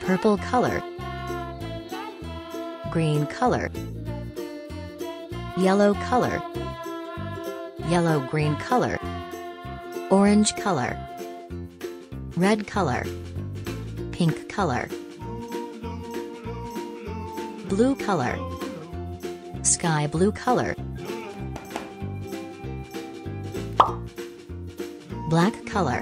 purple color, green color, yellow color, yellow-green color, orange color, red color, pink color, blue color, sky blue color, black color,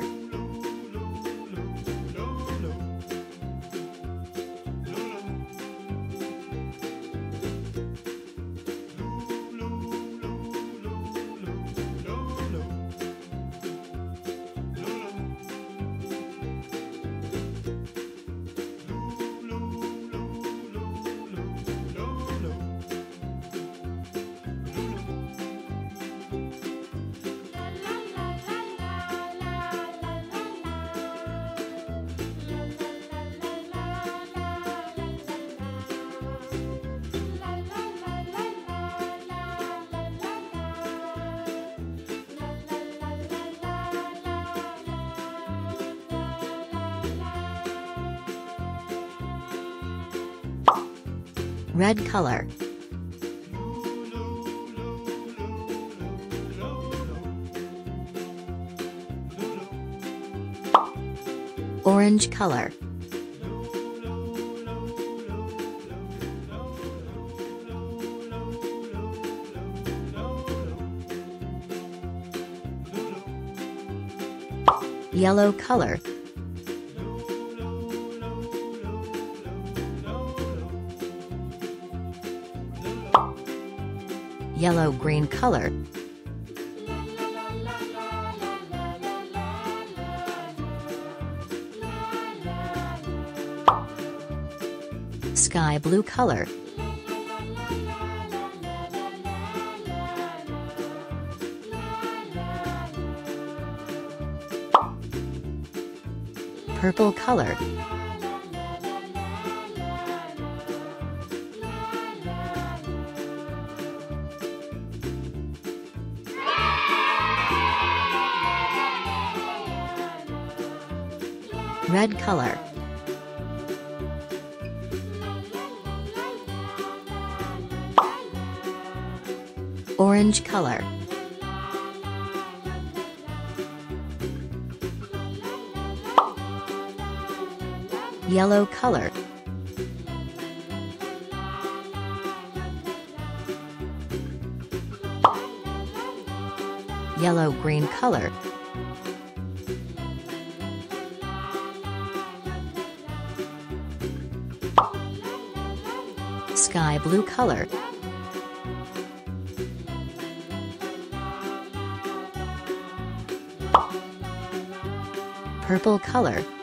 red color, orange color, yellow color, yellow-green color, sky blue color, purple color, red color, orange color, yellow color, yellow-green color, sky blue color, purple color,